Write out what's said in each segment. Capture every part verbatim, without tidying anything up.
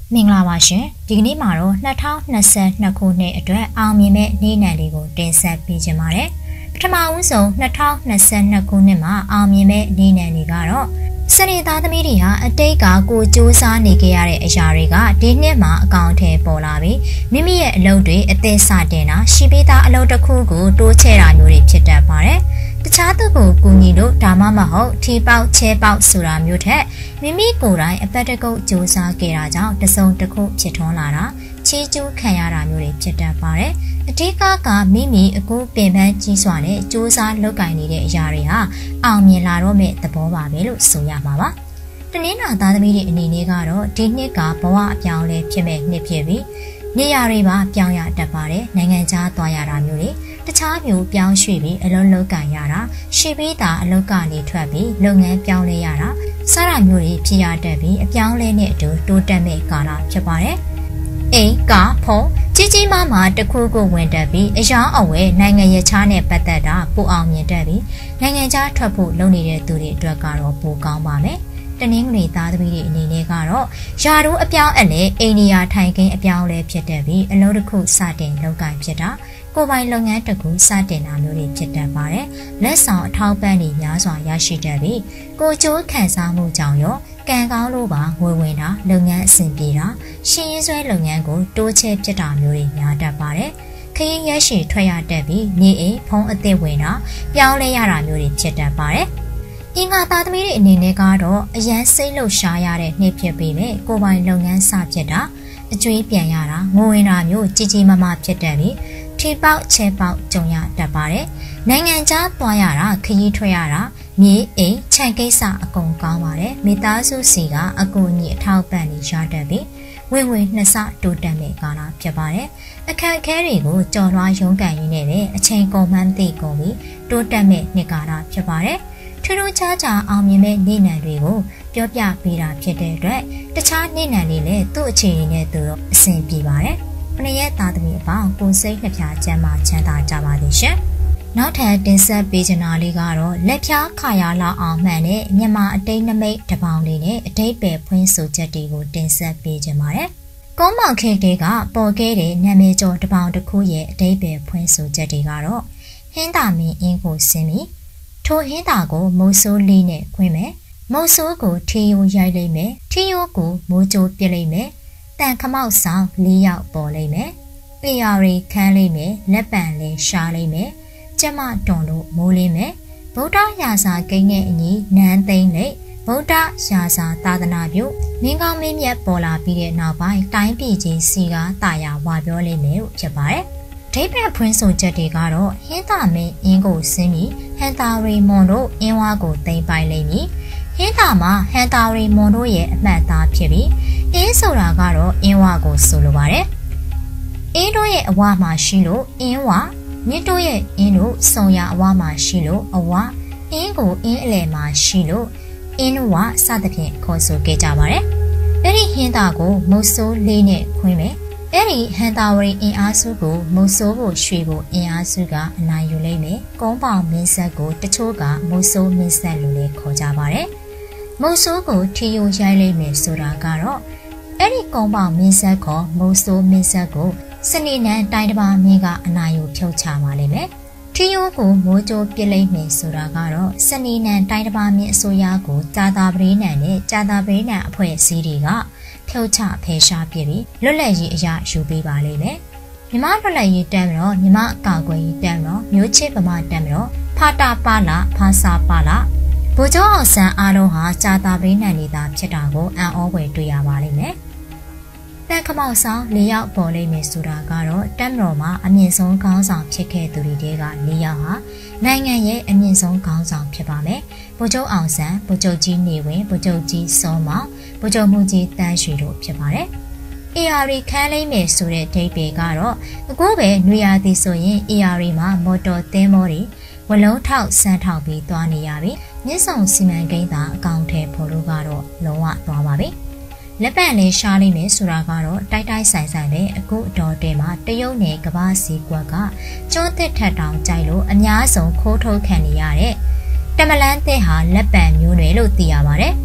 မင်္ဂလာပါရှင်ဒီကနေ့မှာတော့၂၀၂၂ခုနှစ်အတွက်အောင်မြင်မဲ့နေ့နံလေးကိုတင်ဆက်ပေးခြင်းပါတယ်ပထမဦးဆုံး၂၀၂၂ခုနှစ်မှာအောင်မြင်မဲ့နေ့နံတွေကတော့စနေသားသမီးတွေဟာအတိတ်ကကိုစူးစမ်းနေကြရတဲ့အရာတွေကဒီနှစ်မှာအကောင့်ထဲပေါ်လာပြီးမိမိရဲ့အလုပ်တွေအသက်စတင်တာရှိပြီးသားအလုပ်တစ်ခုကိုတိုးချဲ့တာမျိုးတွေဖြစ်တတ်ပါတယ်တခြားသူကိုကူညီလို့ဒါမှမဟုတ်ထီပေါက်ချဲပေါက်ဆိုတာမျိုးထက်မိမိကိုယ်တိုင်အပတ်တကုတ်စူးစမ်းခဲ့တာကြောင့်တစုံတစ်ခုဖြစ်ထွန်းလာတာချီးကျူးခံရတာမျိုးတွေဖြစ်တတ်ပါတယ်အထက်ကကမိမိအခုပင်ပန်းကြီးစွာနဲ့စူးစမ်းလုပ်ကင်နေတဲ့အရာတွေဟာအောင်မြင်လာတော့မဲ့သဘောပါပဲလို့ဆိုရမှာပါတနင်္လာသားသမီးတွေအနေနဲ့ကတော့ဒီနှစ်ကဘဝအပြောင်းလဲဖြစ်မဲ့နှစ်ဖြစ်ပြီးနေရာတွေပါပြောင်းရတတ်ပါတယ်နိုင်ငံခြားသွားရတာမျိုးတွေတခြားမျိုးပြောင်းရွှေ့ပြီးအလုံးလုံးကန်ရတာရှိပြီးသားအလုပ်ကနေထွက်ပြီးလုပ်ငန်းပြောင်းလဲရတာစတာမျိုးတွေဖြစ်ရတတ်ပြီးအပြောင်းလဲနဲ့အတူတိုးတက်မဲ့ကာလဖြစ်ပါတယ်အိမ်ကဖုံကြီးကြီးမားမားတစ်ခုခုဝင်တက်ပြီးအယောင်အဝဲနိုင်ငံရခြားနဲ့ပတ်သက်တာပိုအောင်မြင်တတ်ပြီးနိုင်ငံခြားထွက်ဖို့လုပ်နေတဲ့သူတွေအတွက်ကတော့ပိုကောင်းပါမယ်တနင်္ဂနွေသားသမီးတွေအနေနဲ့ကတော့ယာတို့အပြောင်းအလဲအိန္ဒိယထိုင်ခင်းအပြောင်းလဲဖြစ်တဲ့ပြီးအလုပ်တစ်ခုစတင်လုပ်ကိုင်ဖြစ်တာကိုယ်ပိုင်လုပ်ငန်းတစ်ခုစတင်တာမျိုးတွေဖြစ်တတ်ပါတယ်လက်ဆောင်အထောက်ပံ့တွေများစွာရရှိတတ်ပြီးကိုကျိုးခံစားမှုကြောင့်ရောကံကောင်းလို့ပါငွေဝင်တာလုပ်ငန်းအဆင်ပြေတာရှင်းရင်းဆွဲလုပ်ငန်းကိုတိုးချဲ့ပြစ်တာမျိုးတွေများတတ်ပါတယ်ခရီးရရှိထွက်ရတတ်ပြီးနေအိမ်ဖုံးအသစ်ဝင်တာပြောင်းလဲရတာမျိုးတွေဖြစ်တတ်ပါတယ်အင်္ဂါသားသမီးတွေအနေနဲ့ကတော့အရန်စိတ်လှုပ်ရှားရတဲ့နှစ်ဖြစ်ပေမဲ့ကိုယ်ပိုင်လုပ်ငန်းစဖြစ်တာအကျွေးပြန်ရတာငွေဝင်တာမျိုးကြီးကြီးမားမားဖြစ်တတ်ပြီးထီပေါက်ချဲပေါက်ကြုံရတတ်ပါတယ်နိုင်ငံခြားသွားရတာခရီးထွက်ရတာမြေအိမ်ခြံကိစ္စအကုန်ကောင်းပါတယ်မိသားစုစီကအကူအညီအထောက်ပံ့နေရတတ်ပြီးဝင်ဝင်နှစ်ဆတိုးတက်မဲ့ကာလဖြစ်ပါတယ်အခက်အခဲတွေကိုကြော်လွှားရုန်းကန်ရင်းနဲ့ပဲအချိန်ကုန်မှန်းသိကုန်ပြီးတိုးတက်မဲ့နှစ်ကာလဖြစ်ပါတယ်ထူးထူးခြားခြားအောင်မြင်မဲ့နေ့နံတွေကိုပြောပြပေးတာဖြစ်တဲ့အတွက်တခြားနေ့နံတွေလည်းသူ့အခြေအနေနဲ့သူတော့အဆင်ပြေပါတယ်။ပနရဲ့သားသမီးအပေါင်းကိုစိတ်နှပြချမ်းသာချမ်းသာကြပါသည်ရှင်။နောက်ထပ်တင်ဆက်ပေးချင်တာလေးကတော့လက်ဖြားခါရလောက်အောင်မှန်တဲ့မြန်မာအတိတ်နမိတ်တပေါင်းလေးနဲ့အတိတ်ပဲဖွင့်ဆိုချက်တွေကိုတင်ဆက်ပေးချင်ပါတယ်။ကုန်းမောင်ခေတ်တွေကပေါ်ခဲ့တဲ့နာမည်ကျော်တပေါင်းတစ်ခုရဲ့အတိတ်ပဲဖွင့်ဆိုချက်တွေကတော့ဟင်းသာမင်းအင်းကိုဆင်းပြီးထိုဟင်းသာကိုမိုးဆိုးလေးနဲ့ခွင်းမယ်မုတ်ဆိုးကိုထီယိုရိုက်လိုက်မယ်ထီယိုကိုမိုးကြိုးပြစ်လိုက်မယ်တန်ခမောက်ဆောင်လေးယောက်ပေါ်လိုက်မယ်ပေယာရီခန်းလိုက်မယ်လက်ပံလေးရှားလိုက်မယ်ကျမတွန်လို့မိုးလေးမယ်ဗုဒ္ဓရာဇာကိန်းနဲ့အညီနန်းသိမ့်လိုက်ဗုဒ္ဓရာဇာသာသနာပြုမင်းကောင်းမင်းမြတ်ပေါ်လာပြီးတဲ့နောက်ပိုင်းတိုင်းပြည်ကြီးစီကားတာယာဝါပြောလိမ့်မယ်လို့ဖြစ်ပါတယ်ဒိဗက်ဖွင့်ဆိုချက်တွေကတော့ဟင်းသာမင်းအင်းကိုဆင်းပြီးဟန်တာရီမွန်တို့အင်းဝါကိုသိမ်းပိုက်လိမ့်မည်ဟင်းသာမှာဟန်တာရီမွန်တို့ရဲ့အမှတ်အသားဖြစ်ပြီးအင်းဆိုတာကတော့အင်းဝါကိုဆိုလိုပါတယ်အင်းတို့ရဲ့အဝမှာရှိလို့အင်းဝမြစ်တို့ရဲ့အင်းတို့စုံရအဝမှာရှိလို့အဝအင်းကိုအင်းအလယ်မှာရှိလို့အင်းဝစသဖြင့်ခေါ်ဆိုခဲ့ကြပါတယ်အဲ့ဒီဟင်းသာကိုမုတ်ဆိုးလေးနဲ့ခွင်းမယ်အဲ့ဒီဟန်တာဝရီအင်အားစုကိုမုတ်ဆိုးကိုရွှေကိုအင်အားစုကအနိုင်ယူလိုက်မယ်။ကုန်းပေါင်မင်းဆက်ကိုတချို့ကမုတ်ဆိုးမင်းဆက်လို့လည်းခေါ်ကြပါတယ်။မုတ်ဆိုးကိုထီယိုရိုက်လိုက်မယ်ဆိုတာကတော့အဲ့ဒီကုန်းပေါင်မင်းဆက်ကိုမုတ်ဆိုးမင်းဆက်ကိုစနေနန်းတိုင်းတစ်ပါးမင်းကအနိုင်ယူဖြုတ်ချပါလိမ့်မယ်။ထီယိုကိုမိုးကြိုးပြစ်လိုက်မယ်ဆိုတာကတော့စနေနန်းတိုင်းတစ်ပါးမင်းအစိုးရကိုကြာတာပရိနန်နဲ့ကြာတာပရိနန်အဖွဲ့အစည်းတွေကဖြုတ်ချဖယ်ရှားပြပြီးလွတ်လပ်ရေးအရာယူပေးပါလိမ့်မယ်။မြမလွတ်လပ်ရေးတမ်းမလို့မြမအကာအကွယ်ရေးတမ်းမလို့မျိုးချစ်ဗမာတမ်းမလို့ဖာတာပါလာဖာစာပါလာဗိုလ်ချုပ်အောင်ဆန်းအားလုံးဟာကြာတာပရိနန်နေတာဖြစ်တာကိုအံ့ဩဖွယ်တွေ့ရပါလိမ့်မယ်။တန်ခမောက်ဆောင်၄ယောက်ပေါ်လိမ့်မယ်ဆိုတာကတော့တမ်းမတော်မှာအမြင့်ဆုံးခေါင်းဆောင်ဖြစ်ခဲ့သူတွေက၄ယောက်ဟာနိုင်ငံရဲ့အမြင့်ဆုံးခေါင်းဆောင်ဖြစ်ပါမယ်။ဗိုလ်ချုပ်အောင်ဆန်းဗိုလ်ချုပ်ကြီးနေဝင်းဗိုလ်ချုပ်ကြီးစောမောင်ဗိုလ်ချုပ်မှုကြီးတန်းရွှေတို့ဖြစ်ပါတယ်။ အေ အာ ရီ ခန်းလိမ့်မယ်ဆိုတဲ့ဒိတ်ပေကတော့အခုပဲနွေရာသီဆိုရင် အေ အာ ရီ မှာမော်တော်သင်းမောတွေဝလုံးထောက်ဆန်းထောက်ပြီးသွားနေရပြီ။မြစ်ဆောင်စီမံကိန်းသာအကောင့်ထဲပေါ်လို့ကတော့လုံးဝသွားပါပြီ။လက်ပံလေးရှားလိမ့်မယ်ဆိုတာကတော့တိုက်တိုက်ဆိုင်ဆိုင်ပဲအခုအတော်တဲမှာတရုတ်နယ်ကဘာစီကွက်ကကျွန်းသစ်ထက်တောင်ကြိုက်လို့အများဆုံးခိုးထုတ်ခံနေရတဲ့တမလန်းသစ်ဟာလက်ပံမျိုးတွေလို့သိရပါတယ်။ ကျ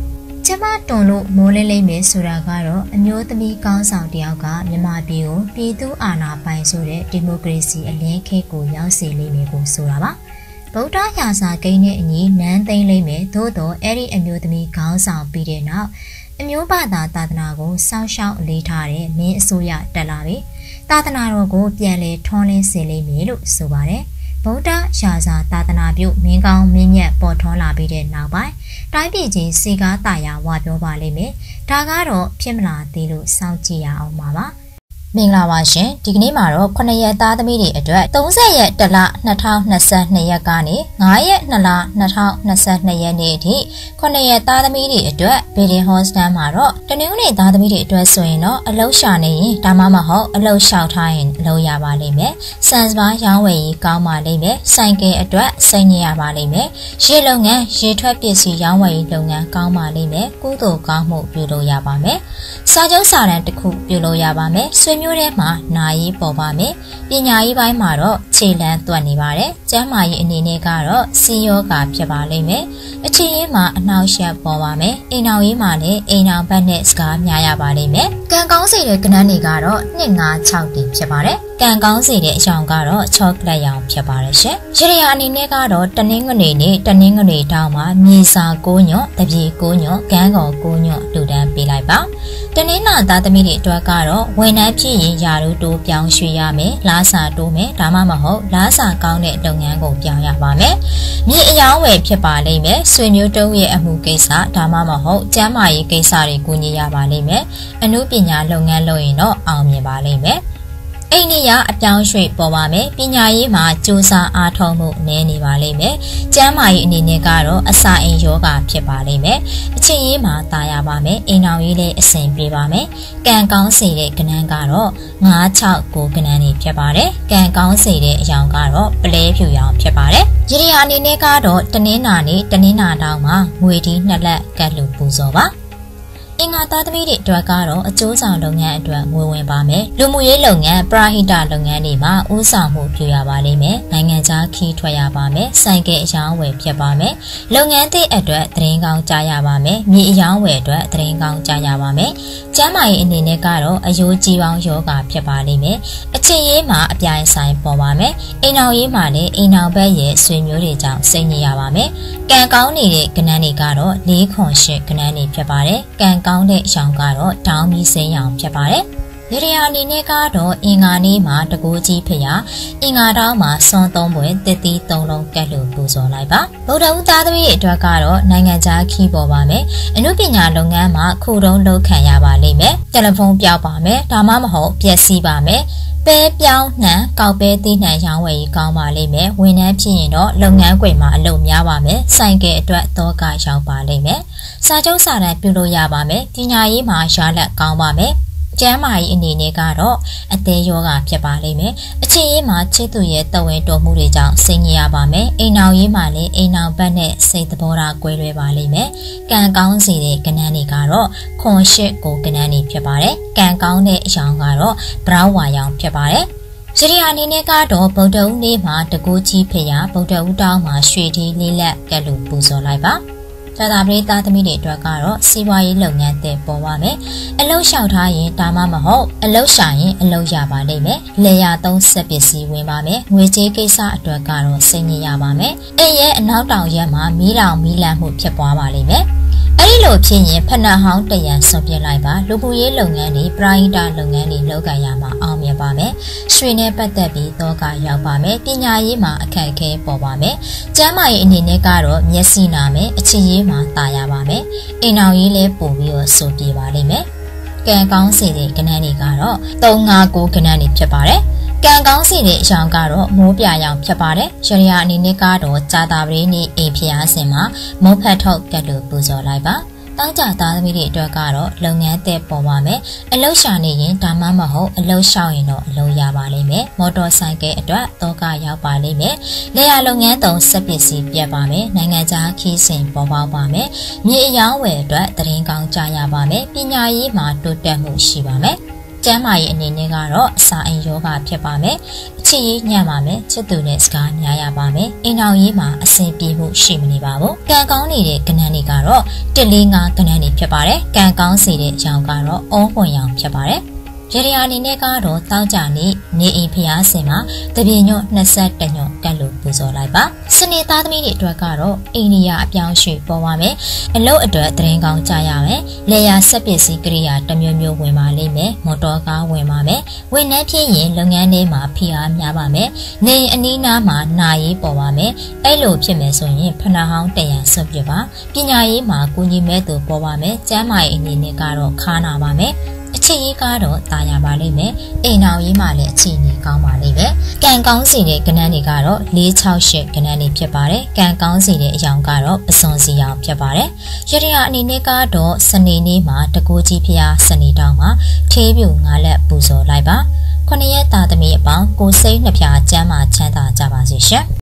ကျမတွန်လို့မိုးလေးလေးမယ်ဆိုတာကတော့အမျိုးသမီးကောင်းဆောင်တယောက်ကမြန်မာပြည်ကိုပြည်သူအာဏာပိုင်ဆိုတဲ့ဒီမိုကရေစီအလင်းခေတ်ကိုရောက်စေလိမ့်မယ်ကိုဆိုတာပါဗုဒ္ဓရာဇာကိန်းနဲ့အညီနန်းသိမ်းလိမ့်မယ်သို့တော့အဲ့ဒီအမျိုးသမီးကောင်းဆောင်ပြီးတဲ့နောက်အမျိုးဘာသာသာသနာကိုစောင့်ရှောက်အလေးထားတဲ့မင်းအစိုးရတက်လာပြီသာသနာတော်ကိုပြန်လည်ထွန်းလင်းစေလိမ့်မယ်လို့ဆိုပါတယ်ဗုဒ္ဓရာဇာသာသနာပြုမင်းကောင်းမင်းမြတ်ပေါ်ထွန်းလာပြီးတဲ့နောက်ပိုင်းတိုင်းပြည်ကြီးစီကားတာယာဝပြောပါလိမ့်မယ်ဒါကတော့ဖြစ်မလာသေးလို့စောင့်ကြည့်ရအောင်ပါပါမင်္ဂလာပါရှင်ဒီကနေ့မှာတော့ခုနှစ်ရက်သားသမီးတွေအတွက်သုံးဆယ်ရက်တလနှစ်ထောင်နှစ်ဆယ်နှစ်ရက်ကနေငါးရက်နှစ်လနှစ်ထောင်နှစ်ဆယ်နှစ်ရက်နေ့အထိခုနှစ်ရက်သားသမီးတွေအတွက်ဗီဒီဟောစတန်မှာတော့တနင်္ဂနွေသားသမီးတွေအတွက်ဆိုရင်တော့အလုပ်ရှာနေရင်ဒါမှမဟုတ်အလုပ်လျှောက်ထားရင်အလုပ်ရပါလိမ့်မယ်စံစပါးရောင်းဝယ်ရေးကောင်းပါလိမ့်မယ်ဆိုင်ကယ်အတွက်စိတ်ညစ်ရပါလိမ့်မယ်ရေလုပ်ငန်းရေထွက်ပစ္စည်းရောင်းဝယ်ရေးလုပ်ငန်းကောင်းပါလိမ့်မယ်ကုသိုလ်ကောင်းမှုပြုလုပ်ရပါမယ်စာချုပ်စာတမ်းတစ်ခုပြုလုပ်ရပါမယ်ဆွေမျိုးထဲမှာနာရေးပေါ်ပါမယ်ပညာရေးပိုင်းမှာတော့ခြေလမ်းသွက်နေပါတယ်ကျန်းမာရေးအနေနဲ့ကတော့စီယောဂါဖြစ်ပါလိမ့်မယ်အခြေရေးမှာအနှောက်အယှက်ပေါ်ပါမယ်အိမ်အောင်ရေးမှာလည်းအိမ်အောင်ဘက်နဲ့စကားများရပါလိမ့်မယ်ကံကောင်းစေတဲ့ကဏ္ဍတွေကတော့နှစ်ငါးခြောက်တီဖြစ်ပါတယ်ကံကောင်းစေတဲ့အကြောင်းကတော့ချောကလက်ရောင်ဖြစ်ပါတယ်ရှင်ရရအနေနဲ့ကတော့တနင်္ဂနွေနေ့တနင်္ဂနွေတောင်မှာမြေစာကိုညွတ်တပြေကိုညွတ်ကန်းကောကိုညွတ်လူတန်းပေးလိုက်ပါတနင်္လာသားသမီးတွေအတွက်ကတော့ဝန်ထမ်းဖြစ်ရင်ယာတို့တိုးပြောင်းရွှေ့ရမယ်လားစာတိုးမယ်ဒါမှမဟုတ်လားစာကောင်းတဲ့လုပ်ငန်းကိုပြောင်းရပါမယ်မြေအယောင်းဝယ်ဖြစ်ပါလိမ့်မယ်ဆွေမျိုးတုံးရဲ့အမှုကိစ္စဒါမှမဟုတ်ကျန်းမာရေးကိစ္စတွေကူညီရပါလိမ့်မယ်အမှုပညာလုပ်ငန်းလုပ်ရင်တော့အောင်မြင်ပါလိမ့်မယ်အိန္ဒိယအပြောင်းရွှေ့ပေါ်ပါမယ်ပညာရေးမှာစူးစမ်းအားထုတ်မှုနည်းနေပါလိမ့်မယ်ကျန်းမာရေးအနေနဲ့ကတော့အစာအိမ်ယောဂဖြစ်ပါလိမ့်မယ်အချင်းရေးမှာတာယာပါမယ်အိမ်အောင်ရေးလည်းအဆင်ပြေပါမယ်ကံကောင်းစေတဲ့ကဏ္ဍကတော့ငါးခြောက်ကိုကဏ္ဍတွေဖြစ်ပါတယ်ကံကောင်းစေတဲ့အကြောင်းကတော့ပလဲဖြူရောင်ဖြစ်ပါတယ်ရည်ရအနေနဲ့ကတော့တနင်္လာနေ့တနင်္လာတောင်မှာငွေဒီနှစ်လက်ကတ်လူပူဇော်ပါအင်္ဂါသားသမီးတွေအတွက်ကတော့အကျိုးဆောင်လုပ်ငန်းအတွက်ငွေဝင်ပါမယ်လူမှုရေးလုပ်ငန်းပရဟိတလုပ်ငန်းတွေမှာဦးဆောင်မှုပြုရပါလိမ့်မယ်နိုင်ငံခြားခီးထွက်ရပါမယ်ဆိုင်ကယ်အယောင်းဝယ်ဖြစ်ပါမယ်လုပ်ငန်းသစ်အတွက်သတင်းကောင်းကြားရပါမယ်မြေအယောင်းဝယ်အတွက်သတင်းကောင်းကြားရပါမယ်ကျန်းမာရေးအနေနဲ့ကတော့အယိုးကြီးပေါင်းယောဂဖြစ်ပါလိမ့်မယ်အချစ်ရေးမှာအပြိုင်ဆိုင်ပေါ်ပါမယ်အိမ်အောင်ရေးမှာလည်းအိမ်အောင်ဘက်ရဲ့ဆွေမျိုးတွေကြောင့်စိတ်ညစ်ရပါမယ်ကံကောင်းနေတဲ့ကဏ္ဍတွေကတော့လေးခွန်ရှစ်ကဏ္ဍတွေဖြစ်ပါတယ်ကံကောင်းတဲ့အကြောင်းကတော့တောင်းပြီးစိမ်းရောင်ဖြစ်ပါတယ်ရရအနေနဲ့ကတော့အင်္ဂါနေ့မှာတကူကြီးဖျားအင်္ဂါတောင်းမှာစွန်သုံးပွဲတစ်သီးသုံးလုံးကတ်လို့ပူဇော်လိုက်ပါဗုဒ္ဓဦးသားသမီးတွေအတွက်ကတော့နိုင်ငံခြားခီးပေါ်ပါမယ်အမှုပညာလုပ်ငန်းမှာခုတုံးလုပ်ခံရပါလိမ့်မယ်တယ်လီဖုန်းပြောက်ပါမယ်ဒါမှမဟုတ်ပျက်စီးပါမယ်ပဲပြောင်းနှံကောက်ပဲသီးနှံရောင်းဝယ်ရေးကောင်းပါလိမ့်မယ်ဝန်ထမ်းဖြစ်ရင်တော့လုပ်ငန်းခွင်မှာအလုပ်များပါမယ်ဆိုင်ကယ်အတွက်တော့ကရောက်ပါလိမ့်မယ်စာချုပ်စာတမ်းပြုလို့ရပါမယ်ပညာရေးမှာရလက်ကောင်းပါမယ်ကျမ်းမာရေးအနေနဲ့ကတော့အသေးယောဂဖြစ်ပါလိမ့်မယ်အချင်းရေးမှာချစ်သူရဲ့တဝင်းတော်မှုတွေကြောင့်စိတ်ညစ်ရပါမယ်အိမ်အောင်ရေးမှာလည်းအိမ်အောင်ဘက်နဲ့စိတ်သဘောထားကွဲလွဲပါလိမ့်မယ်ကံကောင်းစေတဲ့ကဏ္ဍတွေကတော့ခွန်ရှစ်ကိုကဏ္ဍတွေဖြစ်ပါတယ်ကံကောင်းတဲ့အရောင်ကတော့ဘရောင်းဝါရောင်ဖြစ်ပါတယ်ရရအနေနဲ့ကတော့ဗုဒ္ဓဦးနေ့မှာတကူကြီးဖျားဗုဒ္ဓဦးတောင်းမှာရွှေဒီလေးလက်ကတ်လို့ပူဇော်လိုက်ပါသာသာပရိသတ်သမီးတွေအတွက်ကတော့စီးပွားရေးလုပ်ငန်းတွေပေါ်ပါမယ်အလုပ်လျှောက်ထားရင်ဒါမှမဟုတ်အလုပ်ရှာရင်အလုပ်ရပါလိမ့်မယ်လေယာသုံးစက်ပစ္စည်းဝင်ပါမယ်ငွေကြေးကိစ္စအတွက်ကတော့စိတ်ညစ်ရပါမယ်အိမ်ရဲ့အနောက်တောင်ရက်မှာမီးလောင်မီးလန့်မှုဖြစ်ပွားပါလိမ့်မယ်အဲ့ဒီလိုဖြစ်ရင်ဖဏဟောင်းတရံဆွန်ပြလိုက်ပါလူမှုရေးလုပ်ငန်းတွေပရဟိတလုပ်ငန်းတွေလုပ်ကိုင်ရမှာအောင်မြင်ပါမယ်ရွှေနဲ့ပတ်သက်ပြီးတော့ကရောက်ပါမယ်ပညာရေးမှာအခက်အခဲပေါ်ပါမယ်ကျန်းမာရေးအနေနဲ့ကတော့မျက်စိနာမယ်အချစ်ရေးမှာတာယာပါမယ်အိမ်အောင်ရေးလည်းပို့ပြီးတော့စိုးပြေပါလိမ့်မယ်ကံကောင်းစေတဲ့ကဏ္ဍတွေကတော့သုံးငါးကိုကဏ္ဍတွေဖြစ်ပါတယ်ကံကောင်းစီတဲ့အကြောင်းကတော့မိုးပြရောင်ဖြစ်ပါတယ်ရရအနေနဲ့ကတော့ကြာတာပရိနေ့အိမ်ဖျားစင်မှာမုတ်ဖတ်ထုတ်ကတ်လို့ပူဇော်လိုက်ပါတောင်းကြသားသမီးတွေအတွက်ကတော့လုပ်ငန်းသစ်ပေါ်ပါမယ်အလုပ်ရှာနေရင်ဒါမှမဟုတ်အလုပ်ရှောက်ရင်တော့အလုပ်ရပါလိမ့်မယ်မော်တော်ဆိုင်ကယ်အတွက်တော့ကရောက်ပါလိမ့်မယ်လေယာလုပ်ငန်းသုံးစက်ပစ္စည်းပြတ်ပါမယ်နိုင်ငံခြားခီးစဉ်ပေါ်ပေါက်ပါမယ်မြေအယောင်းဝယ်အတွက်သတင်းကောင်းကြားရပါမယ်ပညာရေးမှာတိုးတက်မှုရှိပါမယ်ကျမ်းမာရေးအနေနဲ့ကတော့အစာအိမ်ယောဂဖြစ်ပါမယ်အချစ်ရေးညံ့ပါမယ်ချစ်သူနဲ့စကားများရပါမယ်အိမ်တော်ရေးမှာအဆင်ပြေမှုရှိမနေပါဘူးကံကောင်းနေတဲ့ကဏ္ဍတွေကတော့တစ်လေးငါးကဏ္ဍတွေဖြစ်ပါတယ်ကံကောင်းစေတဲ့ရောင်ကတော့အောပွင့်ရောင်ဖြစ်ပါတယ်ရရအနေနဲ့ကတော့တောက်ကြနေနေအိမ်ဖျားစင်မှာတပြင်းညွတ်နှစ်ဆက်တညွတ်ကတ်လို့ပူဇော်လိုက်ပါစနေသားသမီးတွေအတွက်ကတော့အိန္ဒိယအပြောင်းရွှေ့ပေါ်ပါမယ်အလုပ်အတွက်တရင်ကောင်းကြရမယ်လေယာဆက်ပစ္စည်းကိရိယာတစ်မျိုးမျိုးဝင်ပါလိမ့်မယ်မော်တော်ကားဝင်ပါမယ်ဝန်ထမ်းဖြစ်ရင်လုပ်ငန်းထဲမှာဖိအားများပါမယ်နေအနီးနားမှာနာရေးပေါ်ပါမယ်အဲ့လိုဖြစ်မယ်ဆိုရင်ဖနာဟောင်းတရံဆွတ်ပြပါပညာရေးမှာကုညီမဲ့သူပေါ်ပါမယ်ကျမ်းမာရေးအနေနဲ့ကတော့ခါနာပါမယ်အချစ်ရေးကတော့တာယာပါလိမ့်မယ်အိမ်တော်ရေးမှာလည်းအခြေအနေကောင်းပါလိမ့်မယ်ကံကောင်းစီတဲ့ကဏ္ဍတွေကတော့၄၆၈ကဏ္ဍတွေဖြစ်ပါတယ်ကံကောင်းစီတဲ့အကြောင်းကတော့ပစွန်စီအောင်ဖြစ်ပါတယ်ရရအနေနဲ့ကတော့စနေနေ့မှာတကူကြီးဖျားစနေတောင်းမှာထေးပြူငါးလက်ပူဇော်လိုက်ပါခုနှစ်ရက်သားသမီးအပေါင်းကိုစိတ်နှဖျားကျမ်းမာချမ်းသာကြပါစေရှင်